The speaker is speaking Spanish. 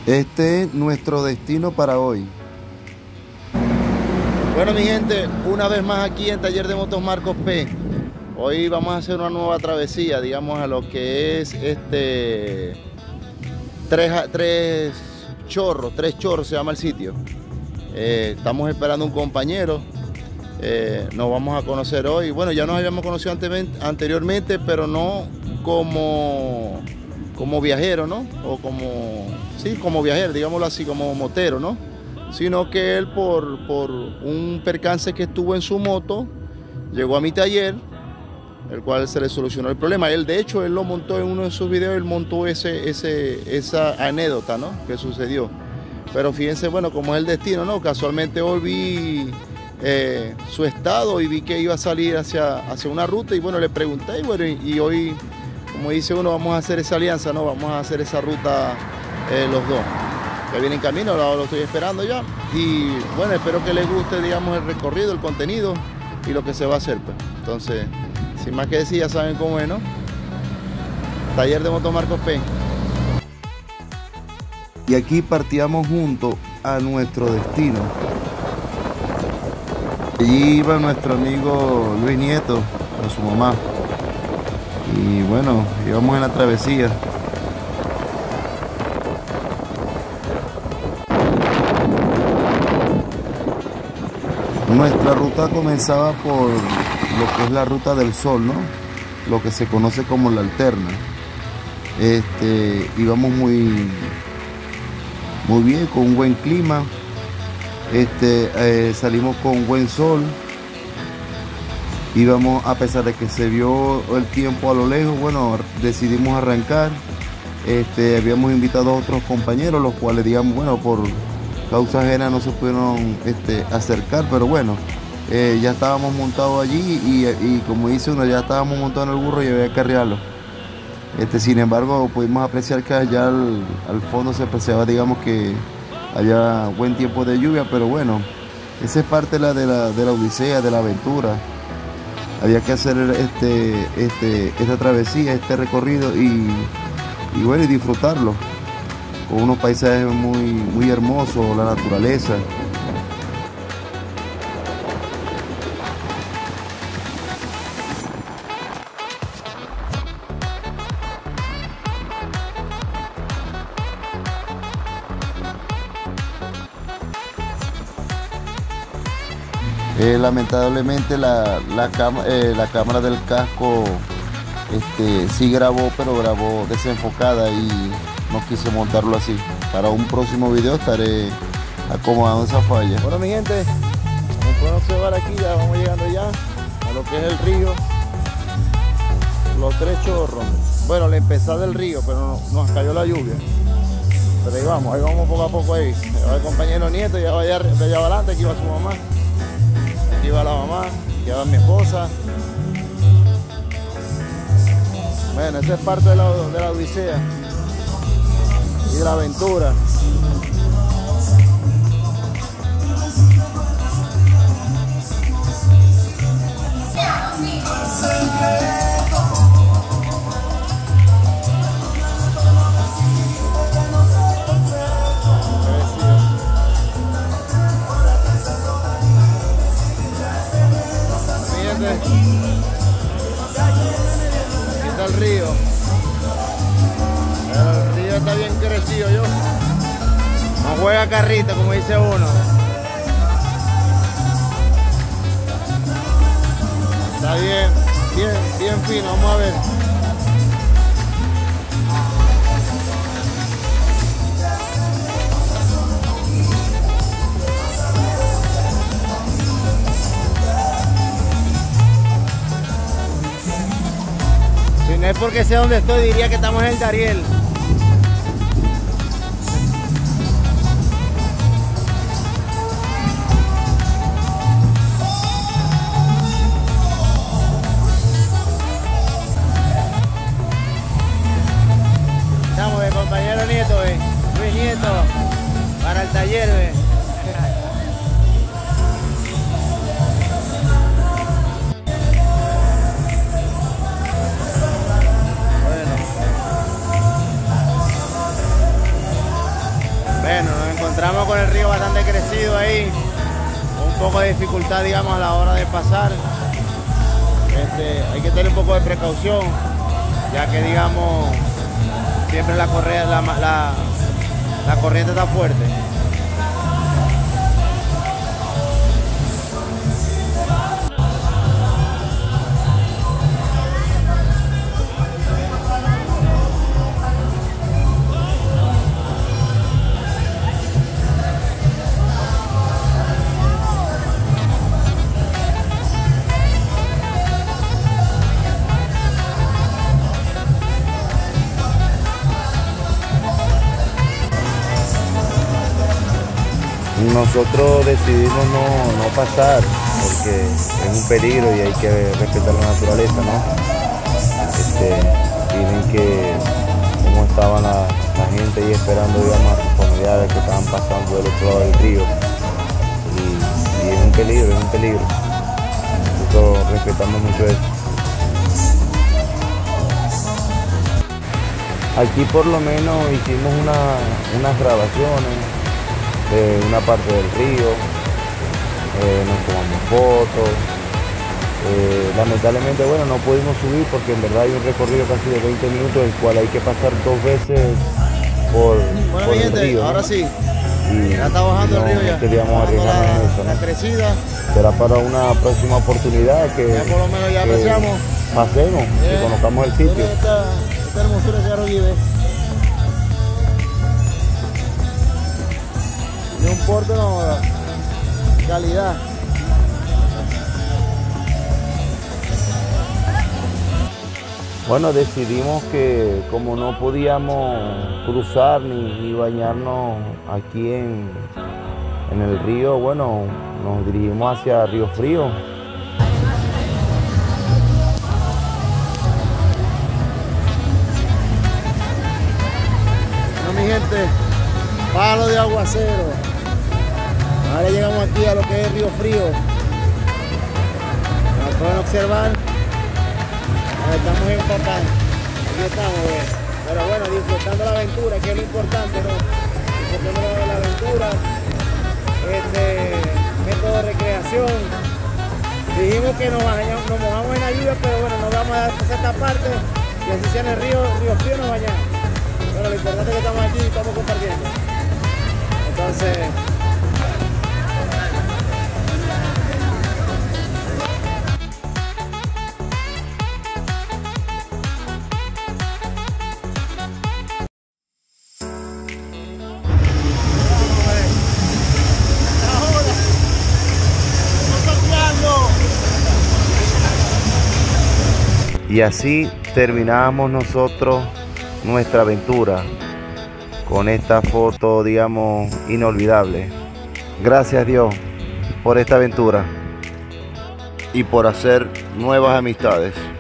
Este es nuestro destino para hoy. Bueno, mi gente, una vez más aquí en Taller de Motos Marcos P. Hoy vamos a hacer una nueva travesía, digamos, a lo que es Tres Chorros se llama el sitio. Estamos esperando un compañero. Nos vamos a conocer hoy. Bueno, ya nos habíamos conocido anteriormente, pero no como viajero, ¿no? O como viajero, digámoslo así, como motero, ¿no? Sino que él por un percance que estuvo en su moto, llegó a mi taller, el cual se le solucionó el problema. Él, de hecho, él lo montó en uno de sus videos, él montó esa anécdota, ¿no? Que sucedió. Pero fíjense, bueno, como es el destino, ¿no? Casualmente hoy vi su estado y vi que iba a salir hacia una ruta y bueno, le pregunté y bueno, y hoy, como dice uno, vamos a hacer esa alianza, ¿no? Vamos a hacer esa ruta los dos. Ya viene en camino, lo estoy esperando ya. Y bueno, espero que les guste, digamos, el recorrido, el contenido y lo que se va a hacer, pues. Entonces, sin más que decir, ya saben cómo es, ¿no? Taller de Motos Marcos P. Y aquí partíamos juntos a nuestro destino. Allí iba nuestro amigo Luis Nieto con su mamá. Y bueno, íbamos en la travesía. Nuestra ruta comenzaba por lo que es la Ruta del Sol, ¿no? Lo que se conoce como la alterna. Íbamos muy bien, con un buen clima. Salimos con buen sol. Íbamos, a pesar de que se vio el tiempo a lo lejos, bueno, decidimos arrancar. Habíamos invitado a otros compañeros, los cuales, digamos, bueno, por causa ajena no se pudieron acercar, pero bueno, ya estábamos montados allí y como dice uno, ya estábamos montados en el burro y había que arriarlo. Sin embargo, pudimos apreciar que allá al fondo se apreciaba, digamos, que había buen tiempo de lluvia, pero bueno, esa es parte de la odisea, de la aventura. Había que hacer esta travesía, este recorrido y bueno, y disfrutarlo con unos paisajes muy hermosos, la naturaleza. Lamentablemente la cámara del casco sí grabó, pero grabó desenfocada y no quise montarlo así. Para un próximo video estaré acomodando esa falla. Bueno, mi gente, como pueden observar aquí, ya vamos llegando ya a lo que es el río Los Tres Chorros. Bueno, la empezada del río, pero nos cayó la lluvia. Pero ahí vamos poco a poco ahí. Va el compañero Nieto, ya va allá adelante, aquí va su mamá. Aquí va la mamá, aquí va mi esposa. Bueno, esa es parte de la odisea y de la aventura. Aquí está el río. El río está bien crecido, yo. No juega carrito, como dice uno. Está bien fino, vamos a ver. Si no es porque sé dónde estoy, diría que estamos en el Dariel. Estamos de compañero Nieto, Luis Nieto, para el taller, encontramos con el río bastante crecido ahí, con un poco de dificultad, digamos, a la hora de pasar. Hay que tener un poco de precaución, ya que, digamos, siempre la corriente está fuerte. Nosotros decidimos no pasar porque es un peligro y hay que respetar la naturaleza, ¿no? Tienen que, como estaban la gente ahí esperando, digamos, a sus familiares que estaban pasando del otro lado del río. Y es un peligro, es un peligro. Nosotros respetamos mucho eso. Aquí por lo menos hicimos unas grabaciones de una parte del río, nos tomamos fotos. Lamentablemente, bueno, no pudimos subir porque en verdad hay un recorrido casi de 20 minutos, el cual hay que pasar 2 veces por el río, ¿no? Ahora sí, ya está bajando el río, ya queríamos arriesgarnos en eso, ¿no? La crecida. Será para una próxima oportunidad que ya por lo menos ya apreciamos, pasemos y conozcamos el sitio. Esta hermosura de Cerro Guive. De un porte, no, calidad. Bueno, decidimos que como no podíamos cruzar ni bañarnos aquí en el río, bueno, nos dirigimos hacia Río Frío. Bueno, mi gente, palo de aguacero. Ahora llegamos aquí a lo que es Río Frío. Como pueden observar, estamos en Copán. Aquí estamos, pero bueno, disfrutando la aventura, que es lo importante, ¿no? Disfrutando la aventura, método de recreación. Dijimos que nos mojamos en la lluvia, pero bueno, no vamos a dar esta parte, y así sea en el Río Frío nos bañamos. Pero lo importante es que estamos aquí y estamos compartiendo. Entonces, y así terminamos nosotros nuestra aventura con esta foto, digamos, inolvidable. Gracias Dios por esta aventura y por hacer nuevas amistades.